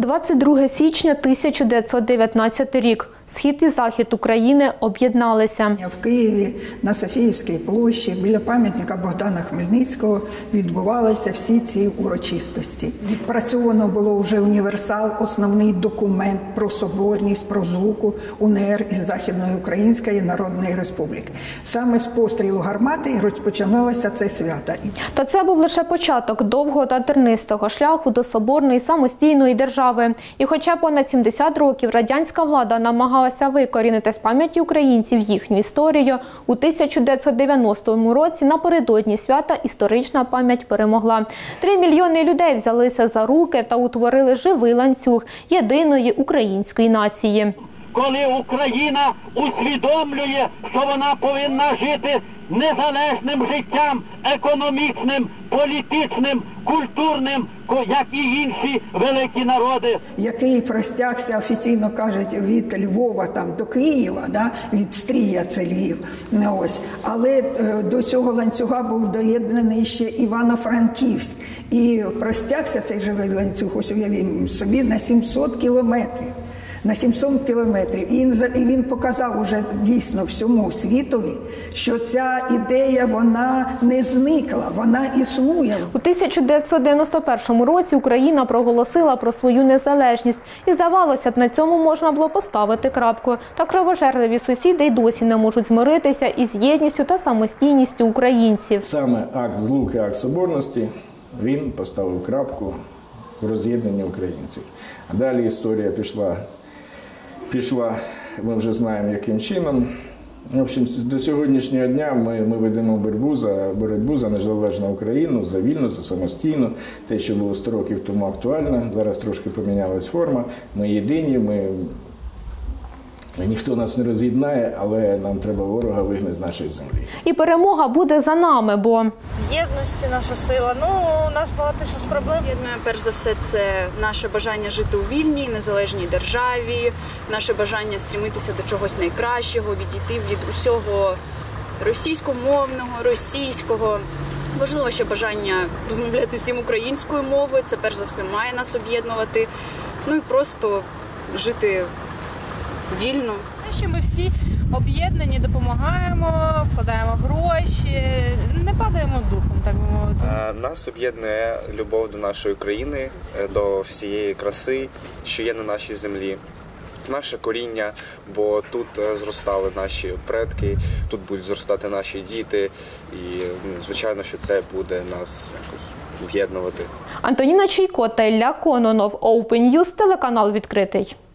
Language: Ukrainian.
22 січня 1919 рік. Схід і захід України об'єдналися. В Києві на Софіївській площі біля пам'ятника Богдана Хмельницького відбувалися всі ці урочистості. Відпрацьовано було вже універсал, основний документ про соборність, про злуку УНР із Західної Української Народної Республіки. Саме з пострілу гармати розпочиналося це свято. Та це був лише початок довгого та тернистого шляху до соборної самостійної держави. І хоча понад 70 років радянська влада намагалася викорінити з пам'яті українців їхню історію, у 1990 році напередодні свята історична пам'ять перемогла. 3 мільйони людей взялися за руки та утворили живий ланцюг єдиної української нації. Коли Україна усвідомлює, що вона повинна жити незалежним життям, економічним, політичним, культурним, як і інші великі народи. Який простягся, офіційно кажуть, від Львова до Києва, від Стрія це Львів. Ось. Але до цього ланцюга був доєднаний ще Івано-Франківськ. І простягся цей живий ланцюг, ось уявімо собі, на 700 кілометрів. На 700 кілометрів. І він показав уже дійсно всьому світові, що ця ідея, вона не зникла, вона існує. У 1991 році Україна проголосила про свою незалежність. І здавалося б, на цьому можна було поставити крапку. Та кровожерливі сусіди й досі не можуть змиритися із єдністю та самостійністю українців. Саме акт злуки, акт соборності, він поставив крапку в роз'єднанні українців. А далі історія пішла, ми вже знаємо, яким чином. В общем, до сьогоднішнього дня ми ведемо боротьбу за незалежну Україну, за вільну, за самостійну. Те, що було 100 років тому актуально, зараз трошки помінялась форма. Ми єдині, ніхто нас не роз'єднає, але нам треба ворога вигнати з нашої землі. І перемога буде за нами, бо єдності наша сила. У нас багато ще проблем. Єднує, перш за все, це наше бажання жити у вільній, незалежній державі, наше бажання стрімитися до чогось найкращого, відійти від усього російськомовного, російського. Важливо ще бажання розмовляти всім українською мовою, це перш за все має нас об'єднувати. І просто жити вільно. Що ми всі об'єднані, допомагаємо, вкладаємо гроші, не падаємо духом, так би мовити. Нас об'єднує любов до нашої країни, до всієї краси, що є на нашій землі. Наше коріння, бо тут зростали наші предки, тут будуть зростати наші діти, і звичайно, що це буде нас якось об'єднувати. Антоніна Чайко та Ілля Кононов, Open News, телеканал «Відкритий».